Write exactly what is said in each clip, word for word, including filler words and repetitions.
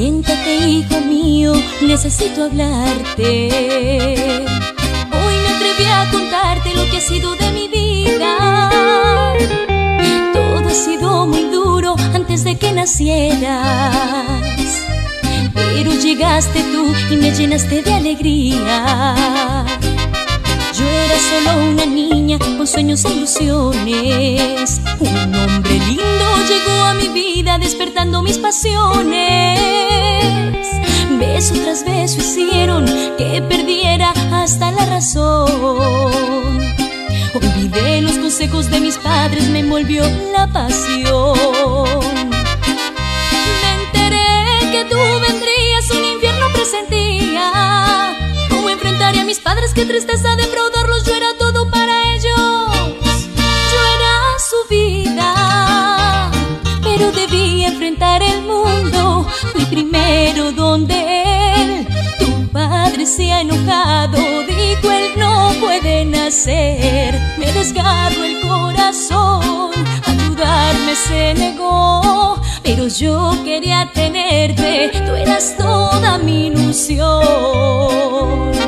Siéntate, hijo mío, necesito hablarte. Hoy me atreví a contarte lo que ha sido de mi vida. Todo ha sido muy duro antes de que nacieras, pero llegaste tú y me llenaste de alegría. Yo era solo una niña con sueños e ilusiones. Un hombre lindo llegó a mi vida despertando mis pasiones. Beso tras beso hicieron que perdiera hasta la razón. Olvidé los consejos de mis padres, me envolvió la pasión. Me enteré que tú vendrías, un infierno presentía. ¿Cómo enfrentaría a mis padres? Qué tristeza defraudarlos, yo era todo para ellos. Yo era su vida, pero debí enfrentar el mundo. Fui primero donde él. Tu padre se ha enojado, dijo él no puede nacer. Me desgarró el corazón, ayudarme se negó. Pero yo quería tenerte, tú eras toda mi ilusión.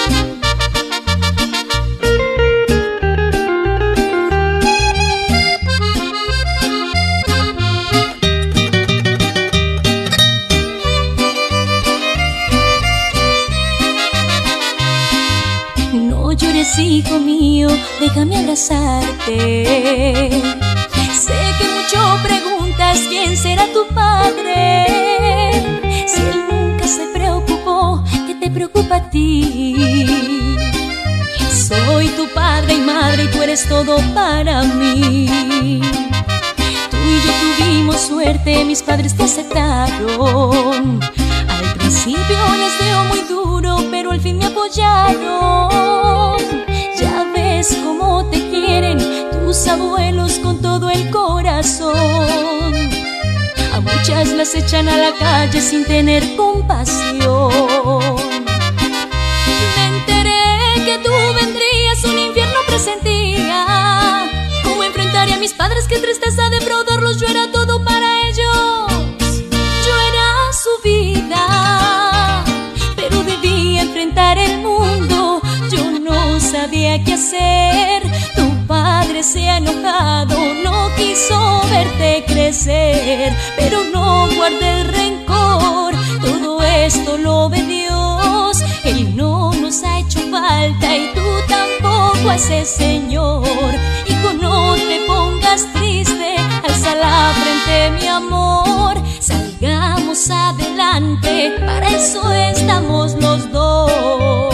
No llores, hijo mío, déjame abrazarte. Sé que mucho preguntas quién será tu padre. Si él nunca se preocupó, ¿qué te preocupa a ti? Soy tu padre y madre y tú eres todo para mí. Tú y yo tuvimos suerte, mis padres te aceptaron. Al principio les dio muy duro, pero al fin me apoyaron. Ya ves cómo te quieren tus abuelos con todo el corazón. A muchas las echan a la calle sin tener compasión. Me enteré que tú vendrías, un infierno presentía. ¿Cómo enfrentaría a mis padres? Qué tristeza defraudarlos, yo era todo para ellos. Yo era su vida, pero debí enfrentar el mundo. Yo no sabía qué hacer. Tu padre se ha enojado, no quiso verte crecer. Pero no guardé el rencor, todo esto lo ve Dios. Él no nos ha hecho falta y tú tampoco a ese Señor. Hijo, no te pongas triste, alza la frente, mi amor. Salgamos adelante, para eso estamos los dos.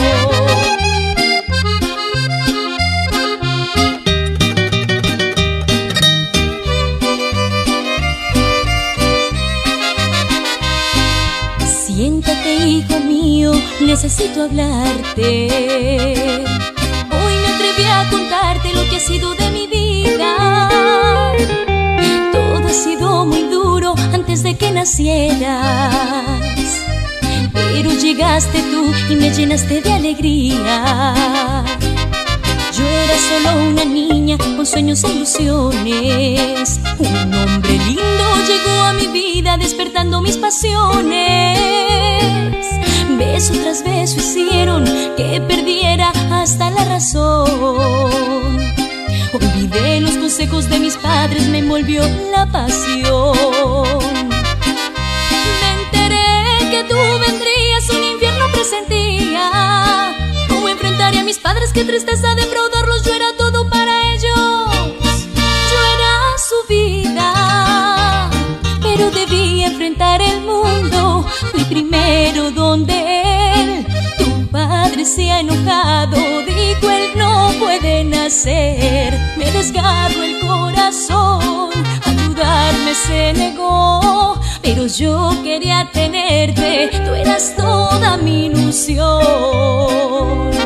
Siéntate, hijo mío, necesito hablarte. Hoy me atreví a contarte lo que ha sido de mi vida. Todo ha sido muy duro antes de que nacieras, pero llegaste tú y me llenaste de alegría. Yo era solo una niña con sueños e ilusiones. Un hombre lindo llegó a mi vida despertando mis pasiones. Beso tras beso hicieron que perdiera hasta la razón. Olvidé los consejos de mis padres, me envolvió la pasión. Me enteré que tú vendrías, un infierno presentía. ¿Cómo enfrentaría a mis padres? Qué tristeza defraudarlos, yo era todo para ellos. Yo era su vida, pero debí enfrentar el mundo. Fui primero donde él. Tu padre se ha enojado, dijo él no puede nacer. Me desgarró el corazón, ayudarme se negó. Pero yo quería tenerte, tú eras toda mi ilusión.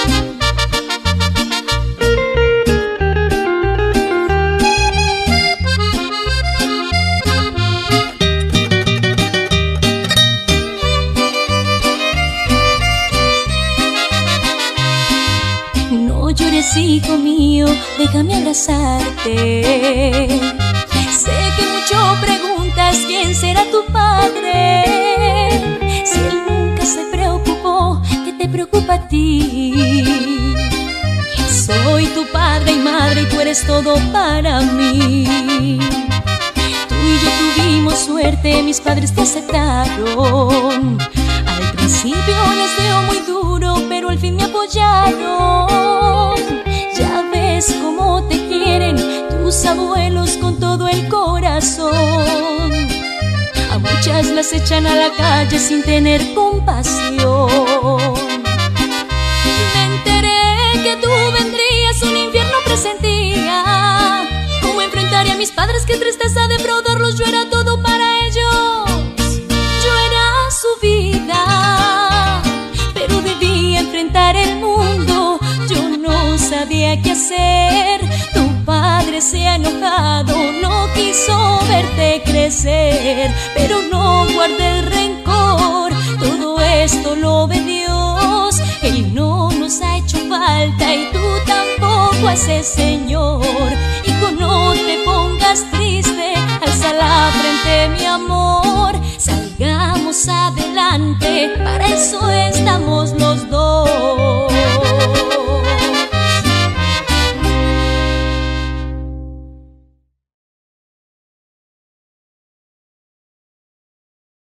No llores, hijo mío, déjame abrazarte. Sé que mucho preguntas quién será tu padre. ti. Soy tu padre y madre y tú eres todo para mí. Tú y yo tuvimos suerte, mis padres te aceptaron. Al principio les dio muy duro, pero al fin me apoyaron. Ya ves cómo te quieren tus abuelos con todo el corazón. A muchas las echan a la calle sin tener compasión. Me enteré que tú vendrías, un infierno presentía. ¿Cómo enfrentaría a mis padres? Qué tristeza defraudarlos, yo era todo para ellos. Yo era su vida, pero debía enfrentar el mundo. Yo no sabía qué hacer. Tu padre se ha enojado, no quiso verte crecer, pero no guarde el rencor. Todo esto lo ve Dios. Él no nos ha hecho falta y tú tampoco a ese Señor. Hijo, no te pongas triste, alza la frente, mi amor. Salgamos adelante, para eso